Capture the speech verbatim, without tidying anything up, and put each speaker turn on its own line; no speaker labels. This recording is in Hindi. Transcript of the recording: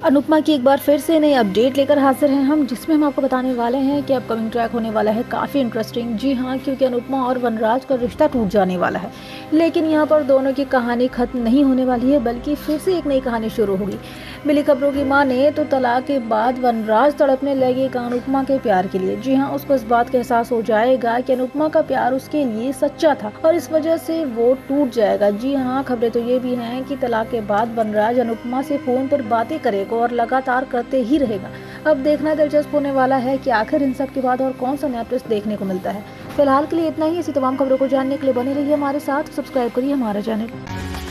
अनुपमा की एक बार फिर से नई अपडेट लेकर हाजिर हैं हम, जिसमें हम आपको बताने वाले हैं कि अपकमिंग ट्रैक होने वाला है काफ़ी इंटरेस्टिंग। जी हाँ, क्योंकि अनुपमा और वनराज का रिश्ता टूट जाने वाला है, लेकिन यहाँ पर दोनों की कहानी खत्म नहीं होने वाली है, बल्कि फिर से एक नई कहानी शुरू होगी। मिली खबरों की माने तो तलाक के बाद वनराज तड़पने लगेगा अनुपमा के प्यार के लिए। जी हाँ, उसको इस बात का एहसास हो जाएगा कि अनुपमा का प्यार उसके लिए सच्चा था और इस वजह से वो टूट जाएगा। जी हाँ, खबरें तो ये भी हैं कि तलाक के बाद वनराज अनुपमा से फोन पर बातें करेगा और लगातार करते ही रहेगा। अब देखना दिलचस्प होने वाला है कि आखिर इन सब के बाद और कौन सा नया ट्विस्ट देखने को मिलता है। फिलहाल के लिए इतना ही। ऐसी तमाम खबरों को जानने के लिए बने रहिए हमारे साथ, सब्सक्राइब करिए हमारा चैनल।